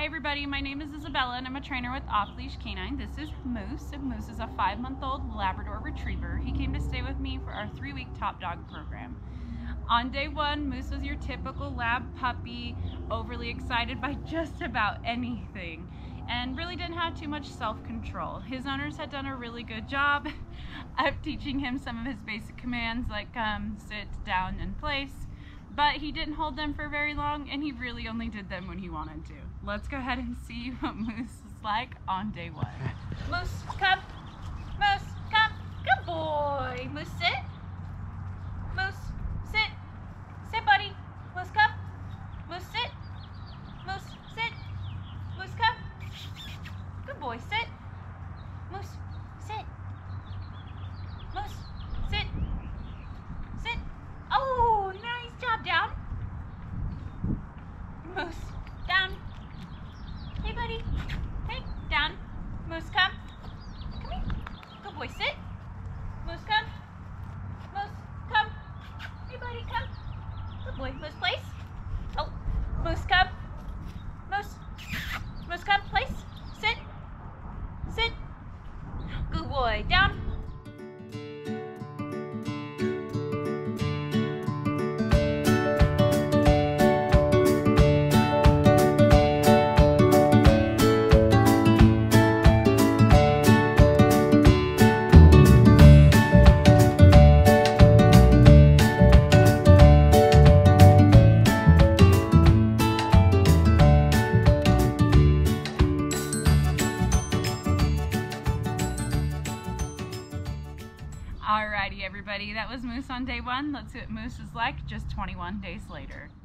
Hi everybody, my name is Isabella and I'm a trainer with Off Leash Canine. This is Moose. Moose is a 5-month-old Labrador Retriever. He came to stay with me for our 3-week Top Dog program. On day 1, Moose was your typical lab puppy, overly excited by just about anything, and really didn't have too much self-control. His owners had done a really good job of teaching him some of his basic commands like come, sit, down, and place. But he didn't hold them for very long, and he really only did them when he wanted to. Let's go ahead and see what Moose is like on day 1. Moose, come. Moose, come. Good boy. Moose, sit. Moose, sit. Sit, buddy. Moose, come. Moose, sit. Moose, sit. Moose, come. Good boy. Sit. Moose, sit. Moose, sit. Sit. Oh, nice job. Down. Moose, down. Hey, buddy. Hey, down. Moose, come. Come here. Good boy. Sit. Moose, come. Moose, come. Hey, buddy, come. Good boy. Moose, place. Oh, Moose, come. Moose. Moose, come. Place. Sit. Sit. Good boy. Down. Alrighty everybody, that was Moose on day 1. Let's see what Moose is like just 21 days later.